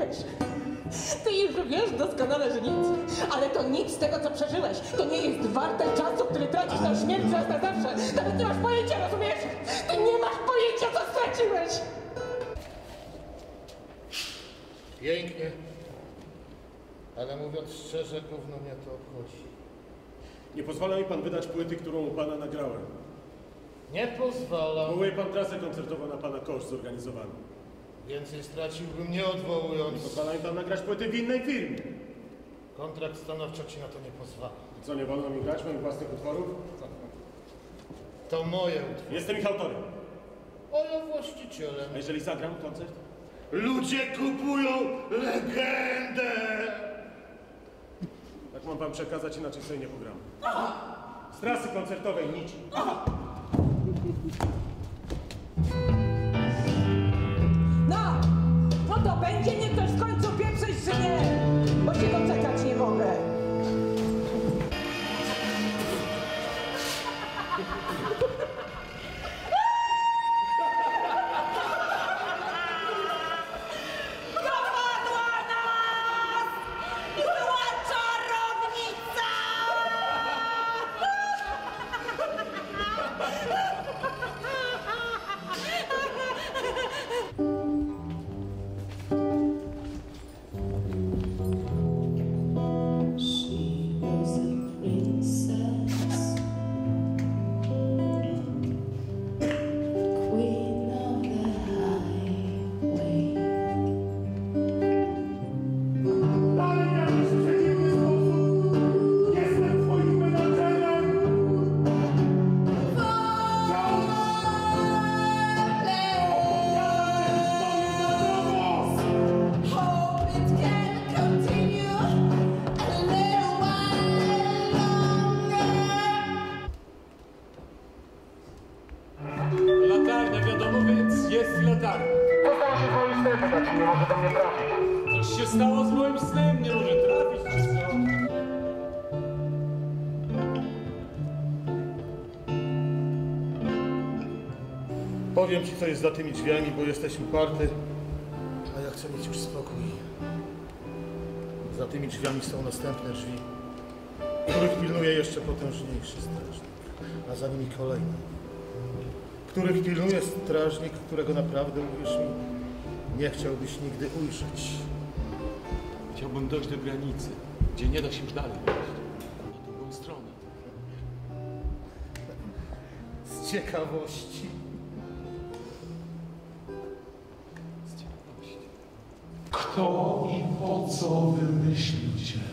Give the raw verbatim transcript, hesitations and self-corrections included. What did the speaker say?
wiesz. Ty już wiesz doskonale, że nic. Ale to nic z tego, co przeżyłeś. To nie jest warte czasu, który tracisz na śmierć raz na zawsze. Nawet nie masz pojęcia, rozumiesz? Ty nie masz pojęcia, co straciłeś. Pięknie. Ale mówiąc szczerze, gówno mnie to obchodzi. Nie pozwala mi pan wydać płyty, którą u pana nagrałem. Nie pozwalam. Powołuje pan trasę koncertową na pana koszt zorganizowany. Więcej straciłbym nie odwołując. Nie pozwala mi pan nagrać płyty w innej firmie. Kontrakt stanowczo ci na to nie pozwala. I co, nie wolno mi grać moich własnych utworów? To moje utwory. Jestem ich autorem. O, ja właścicielem. A jeżeli zagram koncert? Ludzie kupują legendę! Tak mam wam przekazać, inaczej sobie nie pogram. Z trasy koncertowej nic. No, no to będzie, niech ktoś w końcu pieprzyć, czy nie? Bo się doczekać nie mogę. Dopadła nas! Zła czarownica! She was a princess, queen of the highway. Ale jakiś przeciwny sposób jestem twoim menadżerem! Hope it can continue a little while longer. Latarnia, wiadomo, więc jest latarnia. Co stało się z moim snem, tak nie może do mnie trafić? Coś się stało z moim snem, nie może trafić, czy co? Powiem ci, co jest za tymi drzwiami, bo jesteś uparty, a ja chcę mieć już spokój. Za tymi drzwiami są następne drzwi, których pilnuje jeszcze potężniejszy strażnik, a za nimi kolejne, których pilnuje strażnik, którego naprawdę, uwierz mi, nie chciałbyś nigdy ujrzeć. Chciałbym dojść do granicy, gdzie nie da się już dalej wejść. Na drugą stronę. Z ciekawości. Z ciekawości. Kto i po co wymyślił cię?